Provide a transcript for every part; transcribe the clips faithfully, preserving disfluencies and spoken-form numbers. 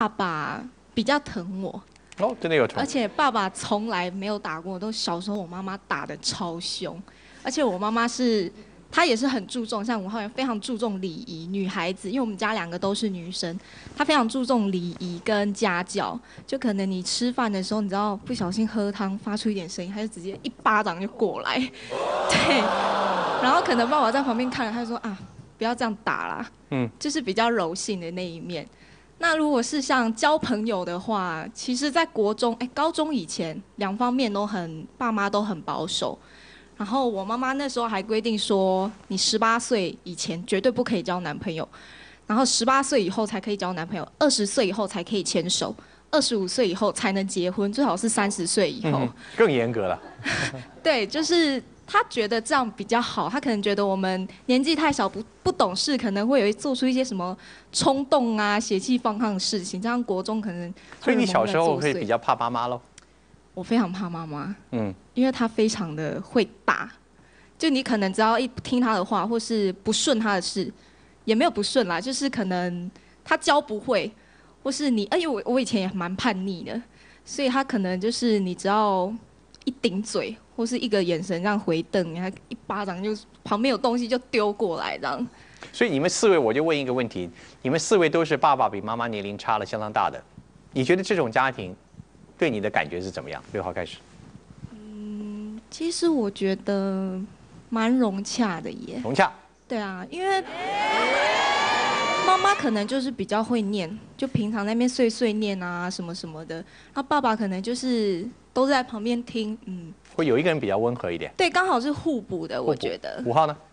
爸爸比较疼我。 哦，真的有疼。 而且爸爸从来没有打过我，都小时候我妈妈打得超凶，而且我妈妈是。她也是很注重，像我好像非常注重礼仪，女孩子，因为我们家两个都是女生，她非常注重礼仪跟家教。就可能你吃饭的时候，你知道不小心喝汤发出一点声音，她就直接一巴掌就过来，对。然后可能爸爸在旁边看了，他就说啊，不要这样打啦，嗯，就是比较柔性的那一面。那如果是像交朋友的话，其实在国中、哎高中以前，两方面都很，爸妈都很保守。然后我妈妈那时候还规定说，你十八岁以前绝对不可以交男朋友，然后十八岁以后才可以交男朋友，二十岁以后才可以牵手，二十五岁以后才能结婚，最好是三十岁以后。嗯、 更严格了。 对，就是他觉得这样比较好，他可能觉得我们年纪太小，不不懂事，可能会有做出一些什么冲动啊、血气方刚的事情，这样国中可能。 所以你小时候会比较怕妈妈咯？ 我非常怕妈妈，嗯，因为她非常的会打，就你可能只要一听她的话，或是不顺她的事，也没有不顺啦，就是可能她教不会，或是你，哎呦，我我以前也蛮叛逆的，所以她可能就是你只要一顶嘴，或是一个眼神这样回瞪，你还一巴掌就旁边有东西就丢过来这样。 所以你们四位，我就问一个问题，你们四位都是爸爸比妈妈年龄差了相当大的，你觉得这种家庭？对你的感觉是怎么样？六号开始。 嗯，其实我觉得蛮融洽的耶。 融洽。 对啊，因为妈妈可能就是比较会念，就平常那边碎碎念啊什么什么的。那爸爸可能就是都在旁边听，嗯。 会有一个人比较温和一点。 对，刚好是互补的，我觉得。 五号呢？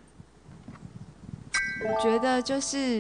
我觉得就是，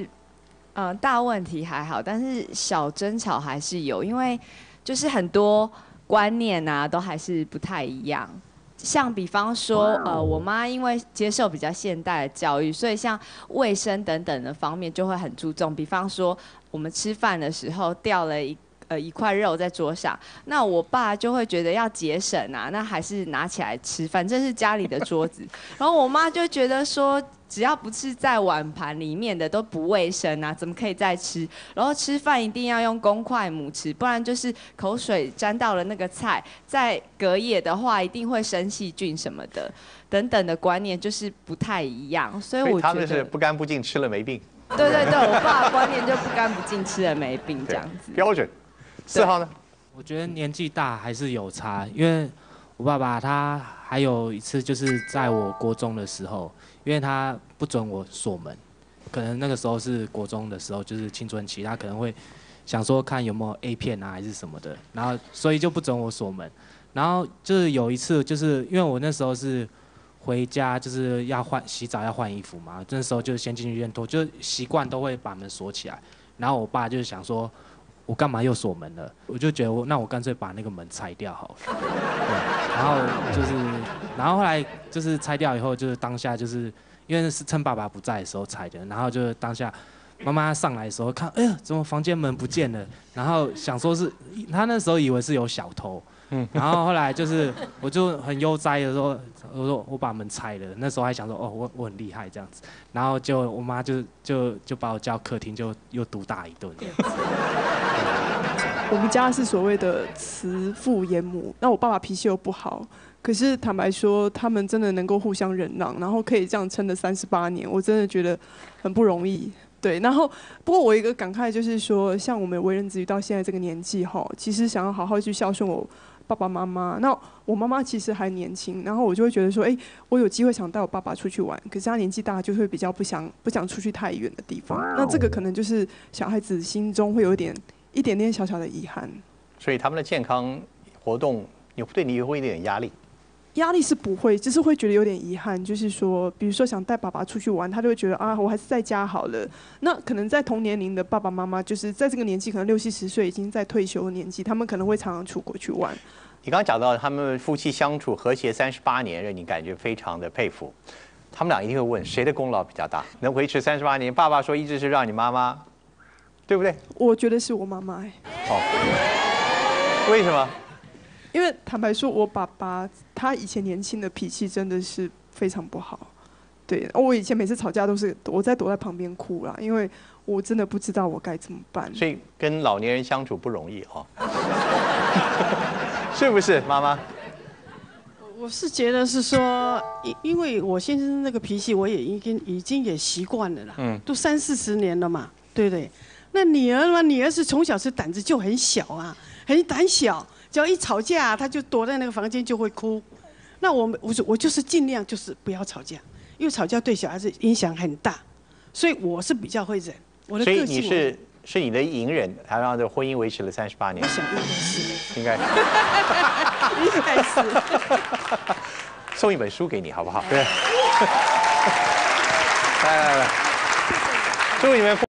呃，大问题还好，但是小争吵还是有，因为。就是很多观念啊，都还是不太一样。像比方说，呃，我妈因为接受比较现代的教育，所以像卫生等等的方面就会很注重。比方说，我们吃饭的时候掉了一呃一块肉在桌上，那我爸就会觉得要节省啊，那还是拿起来吃，反正是家里的桌子。然后我妈就觉得说。只要不是在碗盘里面的都不卫生啊，怎么可以再吃？然后吃饭一定要用公筷母匙，不然就是口水沾到了那个菜，在隔夜的话一定会生细菌什么的，等等的观念就是不太一样。所以我觉得他们是不干不净吃了没病。 对对对，我爸的观念就不干不净吃了没病这样子。 标准。四号呢？ 我觉得年纪大还是有差，因为我爸爸他还有一次就是在我国中的时候。因为他不准我锁门，可能那个时候是国中的时候，就是青春期，他可能会想说看有没有 A 片啊还是什么的，然后所以就不准我锁门。然后就是有一次，就是因为我那时候是回家就是要换洗澡要换衣服嘛，那时候就先进去院脱，就习惯都会把门锁起来。然后我爸就是想说，我干嘛又锁门了？我就觉得我那我干脆把那个门拆掉好了。对，然后就是，然后后来就是拆掉以后，就是当下就是因为是趁爸爸不在的时候拆的，然后就是当下妈妈上来的时候看，哎呀，怎么房间门不见了？然后想说是，他那时候以为是有小偷。嗯，然后后来就是我就很悠哉的说，我说我把门拆了，那时候还想说哦我我很厉害这样子，然后就我妈就就就把我叫客厅就又毒打一顿这样子。 我们家是所谓的慈父严母，那我爸爸脾气又不好，可是坦白说，他们真的能够互相忍让，然后可以这样撑了三十八年，我真的觉得很不容易。对，然后不过我有一个感慨就是说，像我们为人子女到现在这个年纪哈，其实想要好好去孝顺我爸爸妈妈。那我妈妈其实还年轻，然后我就会觉得说，哎，我有机会想带我爸爸出去玩，可是他年纪大，就会比较不想不想出去太远的地方。那这个可能就是小孩子心中会有一点一点点小小的遗憾。 所以他们的健康活动，你对你会有点压力。 压力是不会，只是会觉得有点遗憾，就是说，比如说想带爸爸出去玩，他就会觉得啊，我还是在家好了。那可能在同年龄的爸爸妈妈，就是在这个年纪，可能六七十岁已经在退休的年纪，他们可能会常常出国去玩。 你刚刚讲到他们夫妻相处和谐三十八年，让你感觉非常的佩服。他们俩一定会问谁的功劳比较大，能维持三十八年？爸爸说一直是让你妈妈，对不对？ 我觉得是我妈妈。 哦，为什么？ 因为坦白说，我爸爸他以前年轻的脾气真的是非常不好， 对，我以前每次吵架都是我在躲在旁边哭啦，因为我真的不知道我该怎么办。 所以跟老年人相处不容易哈、哦，是不是，妈妈？ 我是觉得是说，因因为我先生那个脾气，我也已经已经也习惯了啦，嗯，都三四十年了嘛，对不对？那女儿嘛，女儿是从小是胆子就很小啊，很胆小，只要一吵架，她就躲在那个房间就会哭。那我们我我就是尽量就是不要吵架，因为吵架对小孩子影响很大，所以我是比较会忍。我的所以个性你是是你的隐忍，才让这婚姻维持了三十八年。 我想应该是， 应该应该是。 送一本书给你好不好？对。来来来，祝你们。